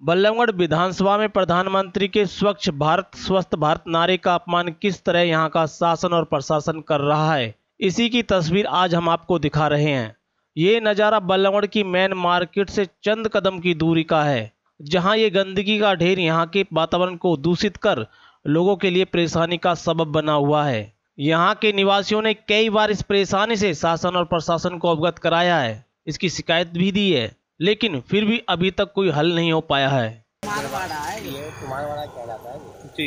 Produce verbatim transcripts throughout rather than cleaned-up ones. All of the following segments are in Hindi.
बल्लभगढ़ विधानसभा में प्रधानमंत्री के स्वच्छ भारत स्वस्थ भारत नारे का अपमान किस तरह यहां का शासन और प्रशासन कर रहा है, इसी की तस्वीर आज हम आपको दिखा रहे हैं। ये नज़ारा बल्लभगढ़ की मेन मार्केट से चंद कदम की दूरी का है, जहां ये गंदगी का ढेर यहां के वातावरण को दूषित कर लोगों के लिए परेशानी का सबब बना हुआ है। यहाँ के निवासियों ने कई बार इस परेशानी से शासन और प्रशासन को अवगत कराया है, इसकी शिकायत भी दी है, लेकिन फिर भी अभी तक कोई हल नहीं हो पाया है। कुमारवाड़ा है ये, कुमारवाड़ा कहलाता है जी।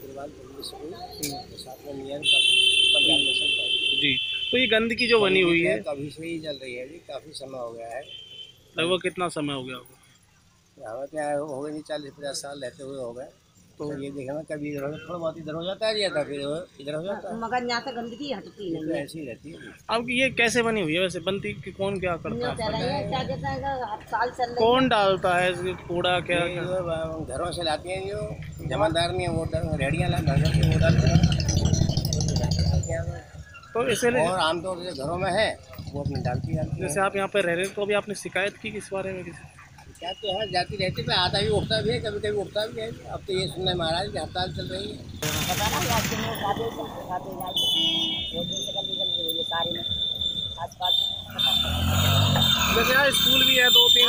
जी, तो ये गंदगी जो बनी हुई है कभी से ही चल रही है जी, काफी समय हो गया है। लगभग कितना समय हो गया होगा? यहाँ पे हो गए नहीं, चालीस पचास साल रहते हुए हो गए। तो ये देखना कभी इधर थोड़ा बहुत इधर हो जाता है, जाता फिर इधर हो जाता है, मगर यहाँ से गंदगी हटती नहीं है, ऐसी रहती है। अब ये कैसे बनी हुई है वैसे? बनती कि कौन क्या करता है? कौन डालता है इसके कूड़ा? क्या घरों से लाती हैं जो जमादार नहीं है, वो रेहड़ियाँ लाते वो डालते हैं। तो इसलिए और आमतौर से घरों में है वो अपनी डालती है। जैसे आप यहाँ पे रह रहे हैं तो अभी आपने शिकायत की किस बारे में? किसी क्या तो है, जाती रहती है, आधा भी उठता भी है, कभी कभी उठता भी है। अब तो ये सुनना महाराज की हड़ताल चल रही है। पता ना सारी में आसपास जैसे यहाँ स्कूल भी है, दो तीन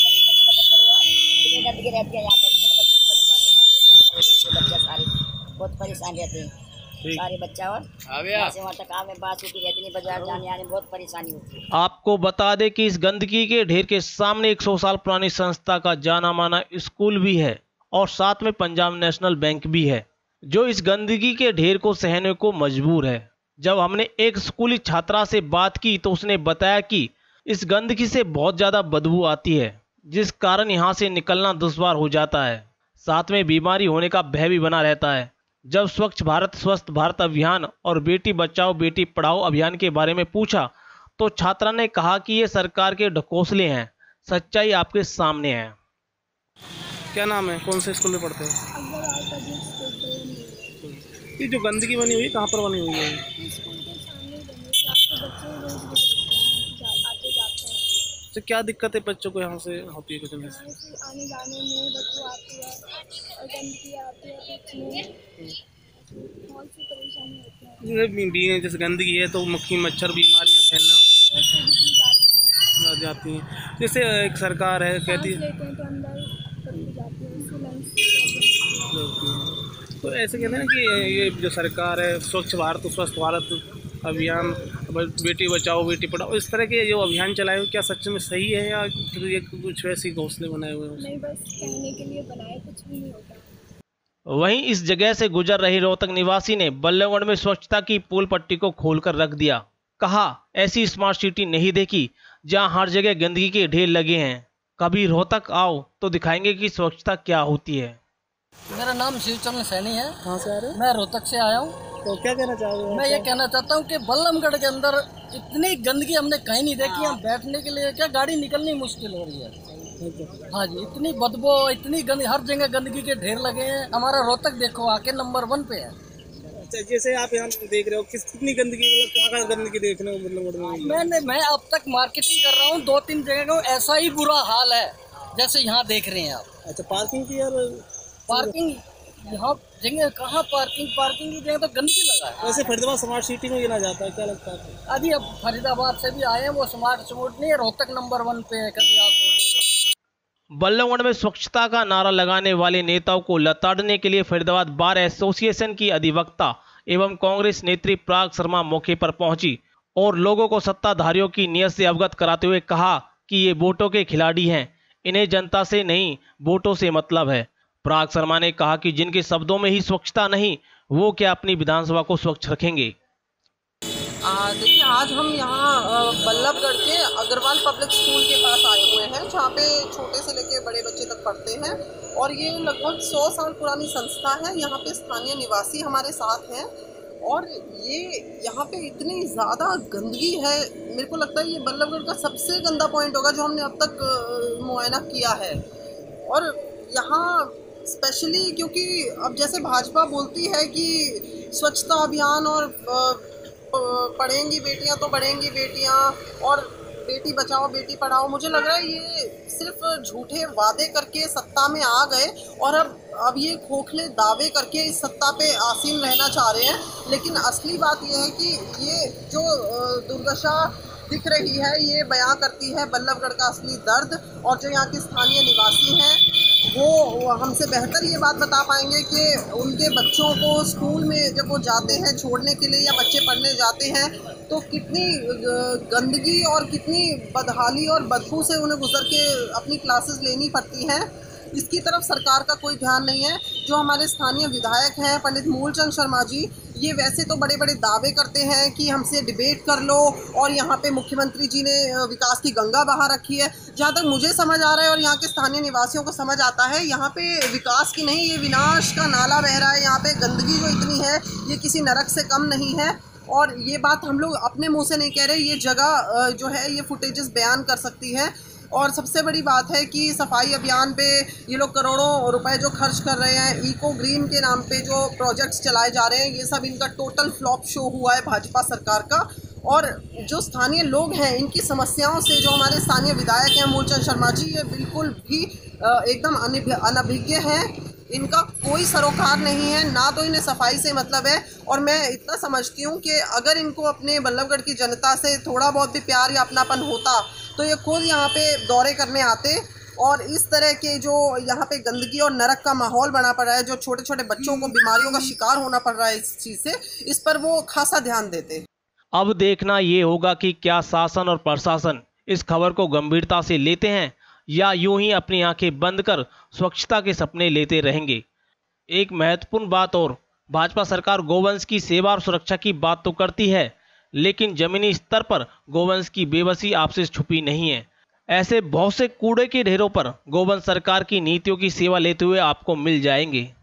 गंदगी रहती है यहाँ पे, बच्चे सारे बहुत परेशान रहते हैं, सारे बच्चा और वहाँ तक आने बात होती रहती है, बाजार जाने आने में बहुत परेशानी होती है। आपको बता दें कि इस गंदगी के ढेर के सामने सौ साल पुरानी संस्था का जाना माना स्कूल भी है और साथ में पंजाब नेशनल बैंक भी है, जो इस गंदगी के ढेर को सहने को मजबूर है। जब हमने एक स्कूली छात्रा से बात की तो उसने बताया कि इस गंदगी से बहुत ज़्यादा बदबू आती है, जिस कारण यहाँ से निकलना दुश्वार हो जाता है, साथ में बीमारी होने का भय भी बना रहता है। जब स्वच्छ भारत स्वस्थ भारत अभियान और बेटी बचाओ बेटी पढ़ाओ अभियान के बारे में पूछा तो छात्रा ने कहा कि ये सरकार के ढकोसले हैं, सच्चाई आपके सामने है। क्या नाम है? कौन से स्कूल में पढ़ते हैं? ये जो गंदगी बनी हुई है कहाँ पर बनी हुई है? तो क्या दिक्कत है बच्चों को यहाँ से होती है? कुछ नहीं से आने जाने में बदबू आती है और गंदगी आती है, बहुत सी परेशानी होती है। जैसे गंदगी है तो मक्खी मच्छर बीमारियाँ फैलना जाती हैं। जैसे एक सरकार है कहती है तो ऐसे कहते हैं कि ये जो सरकार है स्वच्छ भारत स्वस्थ भारत अभियान, बेटी बचाओ बेटी पढ़ाओ, इस तरह के जो अभियान चलाए हुए क्या सच में सही है या फिर ये कुछ वैसे घोंसले बनाए हुए हैं? नहीं, बस कहने के लिए बनाए, कुछ भी नहीं होता। वहीं इस जगह से गुजर रही रोहतक निवासी ने बल्लभगढ़ में स्वच्छता की पुल पट्टी को खोलकर रख दिया। कहा, ऐसी स्मार्ट सिटी नहीं देखी जहां हर जगह गंदगी के ढेर लगे हैं। कभी रोहतक आओ तो दिखाएंगे कि स्वच्छता क्या होती है। मेरा नाम शिवचंद्र सैनी है। कहाँ से आ रहे हैं? मैं रोहतक से आया हूँ। तो क्या कहना चाहोगे? मैं ये कहना चाहता हूँ कि बल्लभगढ़ के अंदर इतनी गंदगी हमने कहीं नहीं देखी। यहाँ बैठने के लिए क्या गाड़ी निकलनी मुश्किल हो रही है। हाँ जी, इतनी बदबू, इतनी गंदगी, हर जगह गंदगी के ढेर लगे हैं। हमारा रोहतक देखो आके नंबर वन पे है। अच्छा, जैसे आप यहाँ देख रहे हो किस कितनी गंदगी, मतलब कहाँ गंदगी देखने को मतलब? मैंने मैं अब तक मार्केटिंग कर रहा हूँ दो तीन जगह, ऐसा ही बुरा हाल है जैसे यहाँ देख रहे हैं आप। अच्छा, पार्किंग की यार, पार्किंग यहाँ जगह कहाँ पार्किंग पार्किंग की जगह तो गंदगी लगा है। वैसे फरीदाबाद स्मार्ट सिटी में गिना जाता है, क्या लगता है? अभी अब फरीदाबाद से भी आए हैं, वो स्मार्ट स्मार्ट नहीं है, रोहतक नंबर वन पे है। कभी आप बल्लभगढ़ में स्वच्छता का नारा लगाने वाले नेताओं को लताड़ने के लिए फरीदाबाद बार एसोसिएशन की अधिवक्ता एवं कांग्रेस नेत्री पराग शर्मा मौके पर पहुंची और लोगों को सत्ताधारियों की नीयत से अवगत कराते हुए कहा कि ये वोटों के खिलाड़ी हैं, इन्हें जनता से नहीं वोटों से मतलब है। पराग शर्मा ने कहा कि जिनके शब्दों में ही स्वच्छता नहीं, वो क्या अपनी विधानसभा को स्वच्छ रखेंगे। देखिए, आज हम यहाँ बल्लभगढ़ के अग्रवाल पब्लिक स्कूल के पास आए हुए हैं, जहाँ पे छोटे से लेके बड़े बच्चे तक पढ़ते हैं और ये लगभग सौ साल पुरानी संस्था है। यहाँ पे स्थानीय निवासी हमारे साथ हैं और ये यहाँ पे इतनी ज़्यादा गंदगी है, मेरे को लगता है ये बल्लभगढ़ का सबसे गंदा पॉइंट होगा जो हमने अब तक मुआयना किया है। और यहाँ स्पेशली क्योंकि अब जैसे भाजपा बोलती है कि स्वच्छता अभियान और पढ़ेंगी बेटियां तो बढ़ेंगी बेटियां और बेटी बचाओ बेटी पढ़ाओ, मुझे लग रहा है ये सिर्फ झूठे वादे करके सत्ता में आ गए और अब अब ये खोखले दावे करके इस सत्ता पे आसीन रहना चाह रहे हैं। लेकिन असली बात ये है कि ये जो दुर्दशा दिख रही है ये बयां करती है बल्लभगढ़ का असली दर्द। और जो यहाँ के स्थानीय निवासी हैं वो हमसे बेहतर ये बात बता पाएंगे कि उनके बच्चों को स्कूल में जब वो जाते हैं छोड़ने के लिए या बच्चे पढ़ने जाते हैं तो कितनी गंदगी और कितनी बदहाली और बदबू से उन्हें गुजर के अपनी क्लासेस लेनी पड़ती हैं। इसकी तरफ सरकार का कोई ध्यान नहीं है। जो हमारे स्थानीय विधायक हैं पंडित मूलचंद शर्मा जी, ये वैसे तो बड़े बड़े दावे करते हैं कि हमसे डिबेट कर लो और यहाँ पे मुख्यमंत्री जी ने विकास की गंगा बहा रखी है। जहाँ तक मुझे समझ आ रहा है और यहाँ के स्थानीय निवासियों को समझ आता है, यहाँ पे विकास की नहीं, ये विनाश का नाला बह रहा है। यहाँ पे गंदगी जो इतनी है ये किसी नरक से कम नहीं है। और ये बात हम लोग अपने मुँह से नहीं कह रहे, ये जगह जो है ये फुटेजेस बयान कर सकती है। और सबसे बड़ी बात है कि सफाई अभियान पे ये लोग करोड़ों रुपए जो खर्च कर रहे हैं, इको ग्रीन के नाम पे जो प्रोजेक्ट्स चलाए जा रहे हैं, ये सब इनका टोटल फ्लॉप शो हुआ है भाजपा सरकार का। और जो स्थानीय लोग हैं इनकी समस्याओं से जो हमारे स्थानीय विधायक हैं मूलचंद शर्मा जी, ये बिल्कुल भी एकदम अनभिज्ञ हैं। इनका कोई सरोकार नहीं है, ना तो इन्हें सफाई से मतलब है। और मैं इतना समझती हूँ कि अगर इनको अपने बल्लभगढ़ की जनता से थोड़ा बहुत भी प्यार या अपनापन होता तो ये खुद यहाँ पे दौरे करने आते। और इस तरह के जो यहाँ पे गंदगी और नरक का माहौल बना पड़ रहा है, जो छोटे छोटे बच्चों को बीमारियों का शिकार होना पड़ रहा है इस चीज़ से, इस पर वो खासा ध्यान देते। अब देखना ये होगा कि क्या शासन और प्रशासन इस खबर को गंभीरता से लेते हैं या यूं ही अपनी आंखें बंद कर स्वच्छता के सपने लेते रहेंगे। एक महत्वपूर्ण बात और, भाजपा सरकार गोवंश की सेवा और सुरक्षा की बात तो करती है, लेकिन जमीनी स्तर पर गोवंश की बेबसी आपसे छुपी नहीं है। ऐसे बहुत से कूड़े के ढेरों पर गोवंश सरकार की नीतियों की सेवा लेते हुए आपको मिल जाएंगे।